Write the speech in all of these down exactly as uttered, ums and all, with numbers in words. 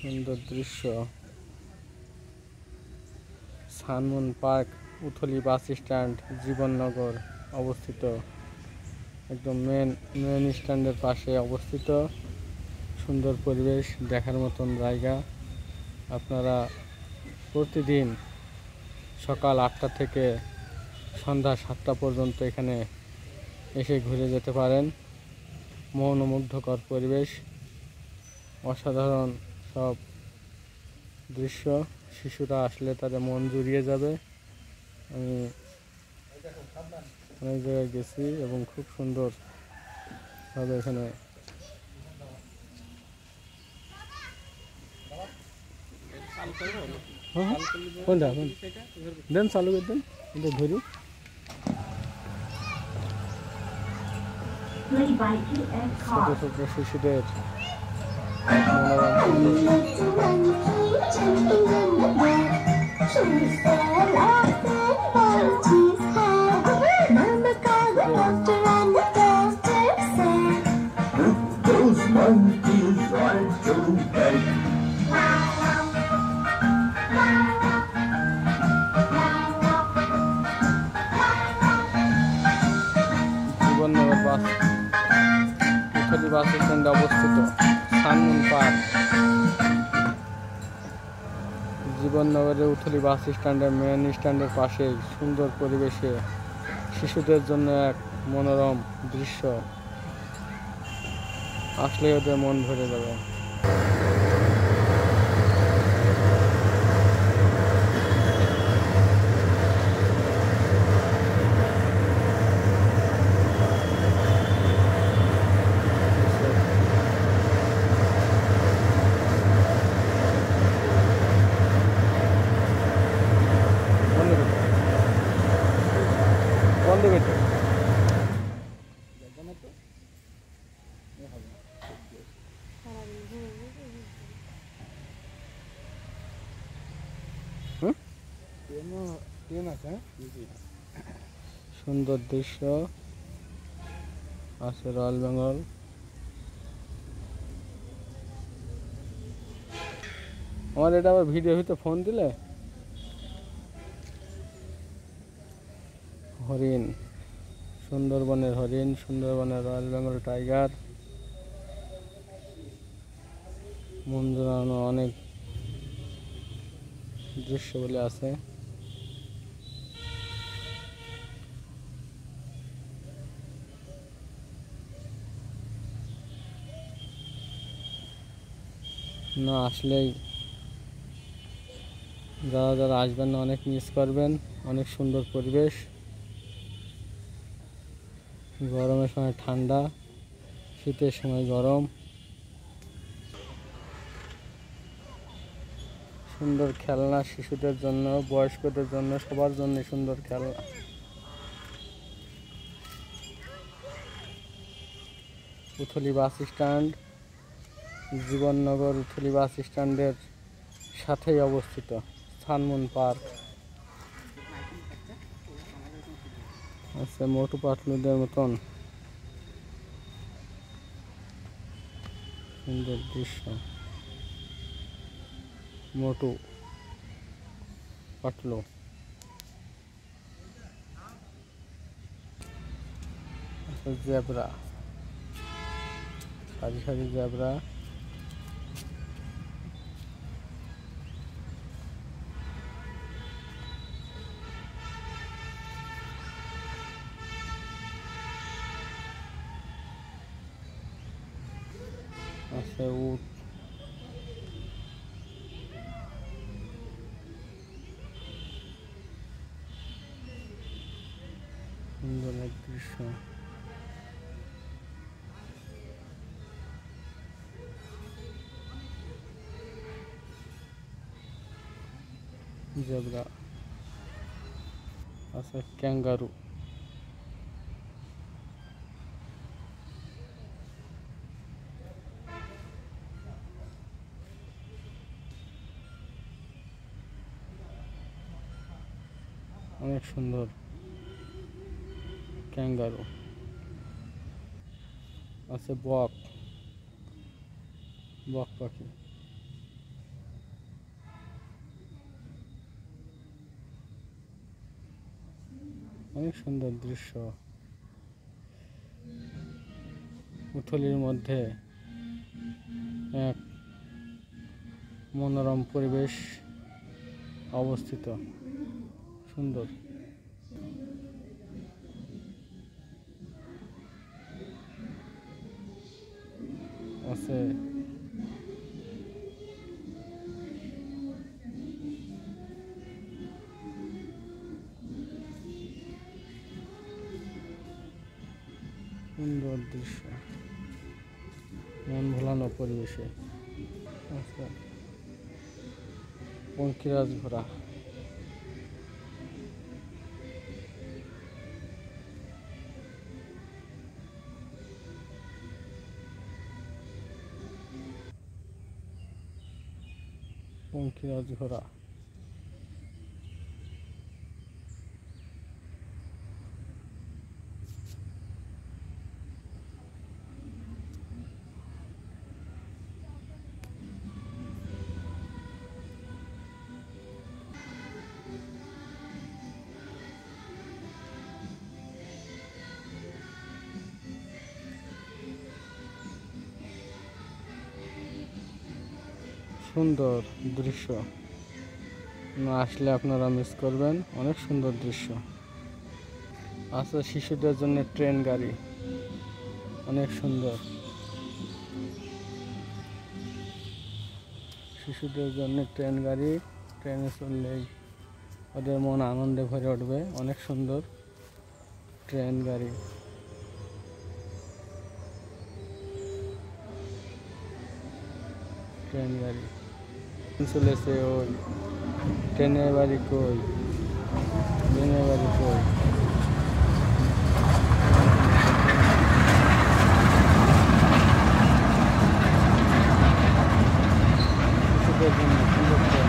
সুন্দর দৃশ্য। Sunmoon park উথলি বাস স্ট্যান্ড জীবননগর অবস্থিত, একদম মেন মেন স্ট্যান্ডের পাশে অবস্থিত। সুন্দর পরিবেশ, দেখার মতন জায়গা। আপনারা প্রতিদিন সকাল আটটা থেকে সন্ধ্যা সাতটা পর্যন্ত এখানে এসে ঘুরে যেতে পারেন। মনোমুগ্ধকর পরিবেশ, অসাধারণ সব দৃশ্য। শিশুরা আসলে তাদের মন জুড়িয়ে যাবে। আমি অনেক জায়গায় গেছি এবং খুব সুন্দর ভাবে এখানে দেন চালু করে দেন, ধরি। ছোট ছোট শিশুদের জীবননগর বাস উথলি বাস স্ট্যান্ডে অবস্থিত সানমুন পার্ক। জীবননগরের উথলি বাস স্ট্যান্ডের মেন স্ট্যান্ডের পাশে সুন্দর পরিবেশে শিশুদের জন্য এক মনোরম দৃশ্য। আসলে ওদের মন ভরে যাবে। বন্ধ করতে সুন্দর দৃশ্য আছে রয়্যাল বেঙ্গল। আমার এটা আবার ভিডিও হইতে ফোন দিলে। হরিণ, সুন্দরবনের হরিণ, সুন্দরবনের রয়্যাল বেঙ্গল টাইগার, মন জোড়ানো অনেক দৃশ্য বলে আছে। না আসলেই যারা যারা আসবেন না অনেক মিস করবেন। অনেক সুন্দর পরিবেশ, গরমের সময় ঠান্ডা, শীতের সময় গরম। সুন্দর খেলনা শিশুদের জন্য, বয়স্কদের জন্য, সবার জন্য সুন্দর খেলনা। উথলি বাস স্ট্যান্ড জীবননগর উথলি বাস স্ট্যান্ডের সাথেই অবস্থিত সানমুন পার্ক। আচ্ছা, মোটু পাতলুদের মতন সুন্দর দৃশ্য। মোটু পাতলু, জেব্রা, সারি সারি জেব্রা। আছে উট, সুন্দর এক দৃশ্য। জেব্রা আছে, ক্যাঙ্গারু, অনেক সুন্দর ক্যাঙ্গারু আছে। বক, বক পাখি। অনেক সুন্দর দৃশ্য। উথলির মধ্যে এক মনোরম পরিবেশ অবস্থিত, সুন্দর। আছে সুন্দর দৃশ্য, মন ভোলানো পরিবেশে। আচ্ছা, পঙ্খিরাজ ঘোড়া, পঙ্খিরাজ ঘোড়া। সুন্দর দৃশ্য, না আসলে আপনারা মিস করবেন। অনেক সুন্দর দৃশ্য। আছে শিশুদের জন্য ট্রেন গাড়ি, অনেক সুন্দর। শিশুদের জন্য ট্রেন গাড়ি, ট্রেনে চললেই ওদের মন আনন্দে ভরে উঠবে। অনেক সুন্দর ট্রেন গাড়ি। ট্রেন গাড়ি চলেছে, ওই ট্রেনের বাড়ি কই, ট্রেনের বাড়ি কই। শিশুদের জন্য সুন্দর ট্রেন।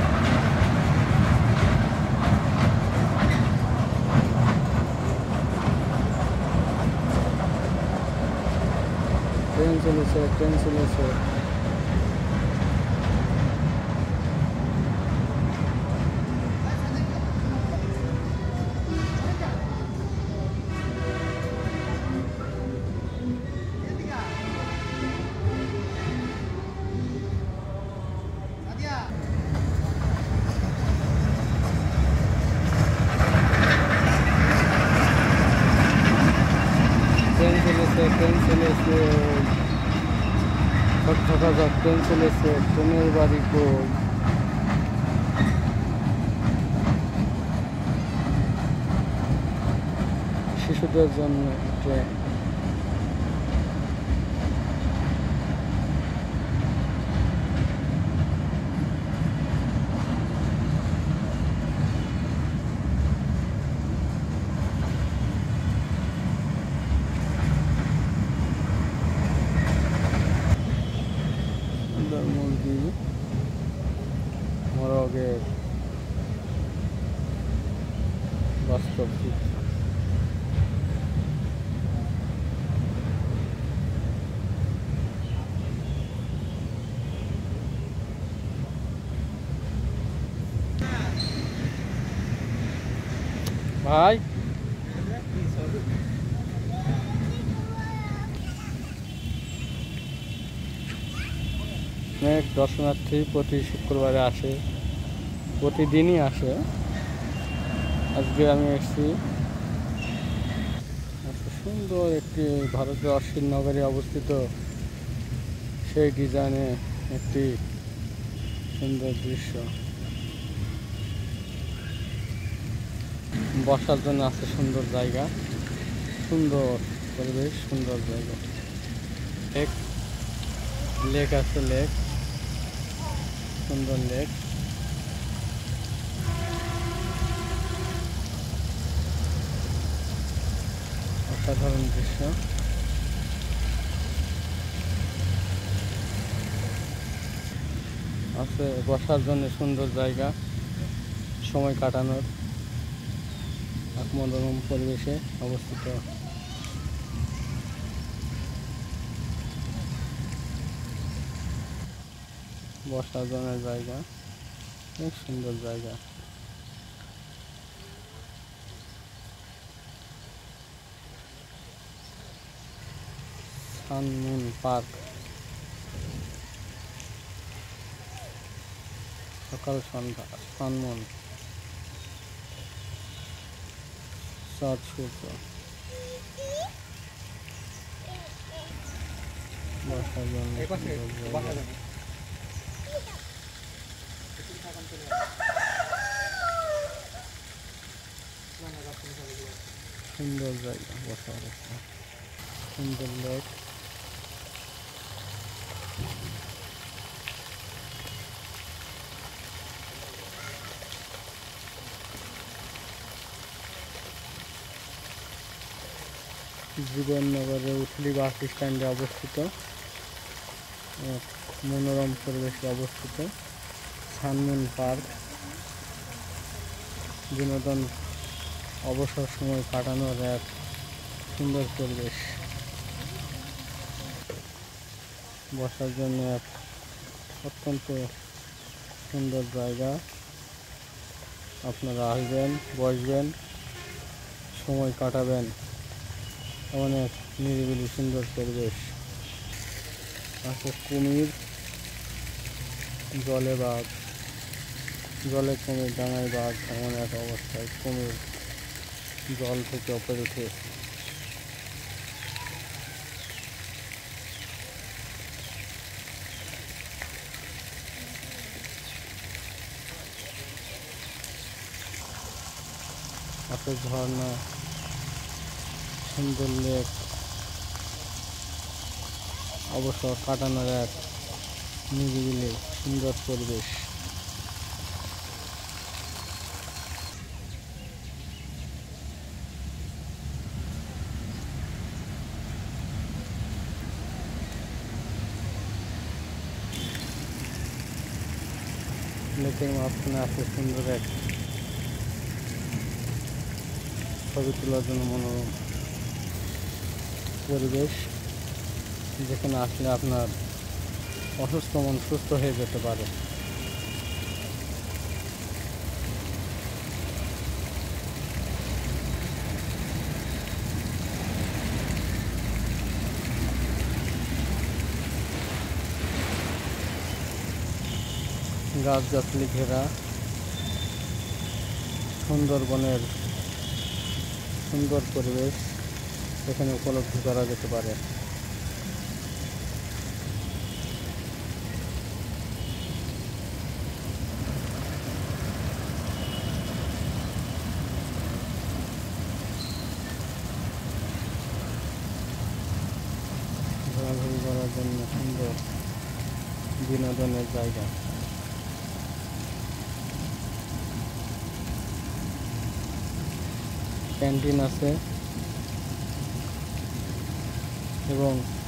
ট্রেন চলেছে, ট্রেন চলেছে। ট্রেন চলেছে, ট্রেন চলেছে, ঝকঝকা ট্রেন চলেছে। ট্রেনের বাড়ি কই, শিশুদের জন্য ট্রেন। মুরগি, মোরগের বাস্তব চিত্র। ভাই অনেক দর্শনার্থী প্রতি শুক্রবারে আসে, প্রতিদিনই আসে। আজকে আমি এসেছি। সুন্দর একটি ভারতের অশ্বিন নগরে অবস্থিত সেই ডিজাইনে একটি সুন্দর দৃশ্য। বসার জন্য আছে সুন্দর জায়গা, সুন্দর পরিবেশ, সুন্দর জায়গা। লেক, লেক আছে, লেক, সুন্দর লেক। অসাধারণ দৃশ্য। আছে বসার জন্য সুন্দর জায়গা, সময় কাটানোর এক মনোরম পরিবেশে অবস্থিত। বসার জন্য জায়গা, অনেক সুন্দর জায়গা। সানমুন পার্ক, সকাল সন্ধ্যা সানমুন চাঁদ সূর্য বসার জন্য সুন্দর জায়গা বসার একটা সুন্দর লেক। জীবননগরে উথলি বাস স্ট্যান্ডে অবস্থিত, এক মনোরম পরিবেশে অবস্থিত সানমুন পার্ক বিনোদন অবসর সময় কাটানোর এক সুন্দর পরিবেশ, বসার জন্য এক অত্যন্ত সুন্দর জায়গা। আপনারা আসবেন, বসবেন, সময় কাটাবেন, অনেক নিরিবিলি সুন্দর পরিবেশ আছে। কুমির, জলে বাঘ, জলে কুমির, ডাঙায় বাঘ, এমন এক অবস্থায় কুমির জল থেকে ওপরে উঠে আছে। ঝর্ণা, সুন্দর লেক, অবসর কাটানোর এক নিরিবিলি সুন্দর পরিবেশ। লেকের মাঝখানে আছে সুন্দর এক ছবি তোলার জন্য মনোরম পরিবেশ, যেখানে আসলে আপনার অসুস্থ মন সুস্থ হয়ে যেতে পারে। গাছগাছালি ঘেরা সুন্দরবনের সুন্দর পরিবেশ এখানে উপলব্ধি করা যেতে পারে। ঘোরাঘুরি করার জন্য সুন্দর বিনোদনের জায়গা। ক্যান্টিন আছে এবং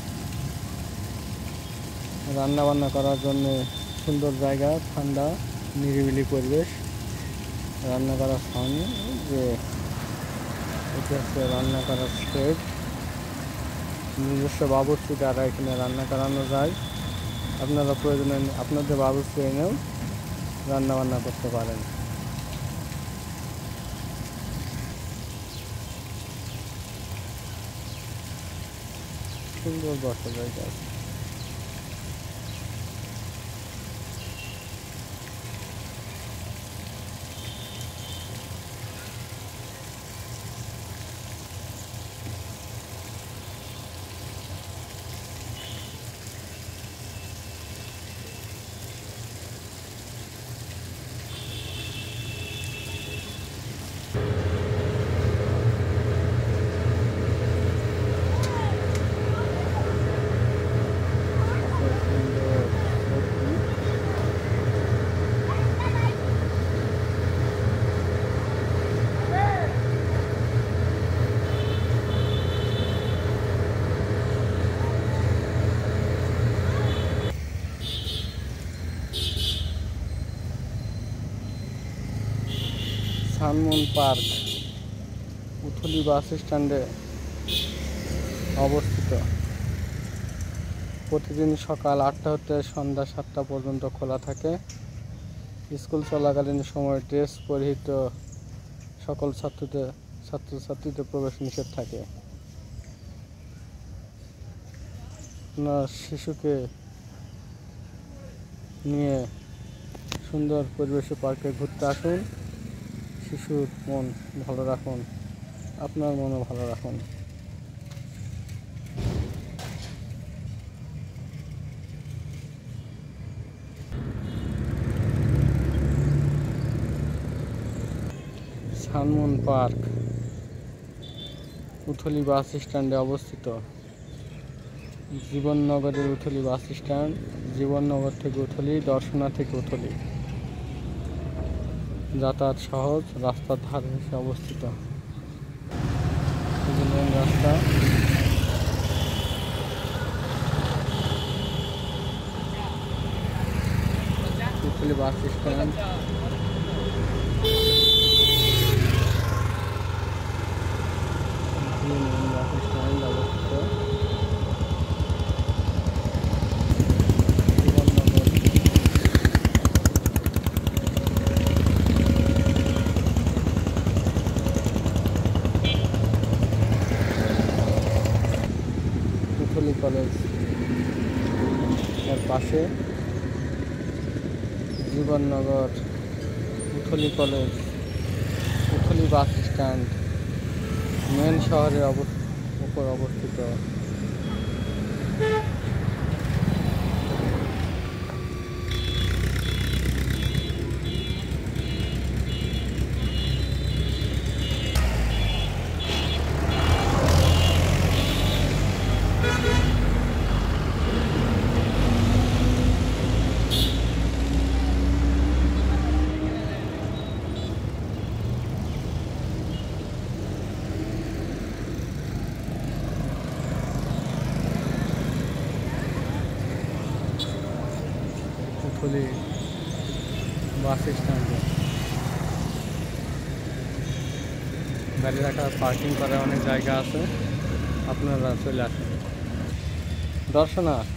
রান্না বান্না করার জন্য সুন্দর জায়গা, ঠান্ডা নিরিবিলি পরিবেশ। রান্না করার সামনে যে এটা হচ্ছে রান্না করার শেড, নিজস্ব বাবুর্চি দ্বারা এখানে রান্না করানো যায়। আপনারা প্রয়োজনে আপনাদের বাবুর্চি এনেও রান্না বান্না করতে পারেন। সুন্দর বসা জায়গা আছে। সানমুন পার্ক উথলি বাস স্ট্যান্ডে অবস্থিত। প্রতিদিন সকাল আটটা হতে সন্ধ্যা সাতটা পর্যন্ত খোলা থাকে। স্কুল চলাকালীন সময় ড্রেস পরিহিত সকল ছাত্রদের ছাত্রছাত্রীদের প্রবেশ নিষেধ থাকে। আপনার শিশুকে নিয়ে সুন্দর পরিবেশে পার্কে ঘুরতে আসুন। শিশুর মন ভালো রাখুন, আপনার মনও ভালো রাখুন। সানমুন পার্ক উথলি বাস স্ট্যান্ডে অবস্থিত। জীবননগরের উথলি বাস স্ট্যান্ড, জীবননগর থেকে উথলি, দর্শনা থেকে উথলি যাতায়াত সহজ, রাস্তার ধারে এসে অবস্থিত। মেন রাস্তা, Uthli bus stand. Main bus stand অবস্থিত। উথলি কলেজ এর পাশে জীবননগর, উথলি কলেজ, উথলি বাস স্ট্যান্ড মেন শহরের উপর অবস্থিত। উথলি বাস স্ট্যান্ডে গাড়ি রাখার, পার্কিং করার অনেক জায়গা আছে, আপনারা চলে আসেন। দর্শনা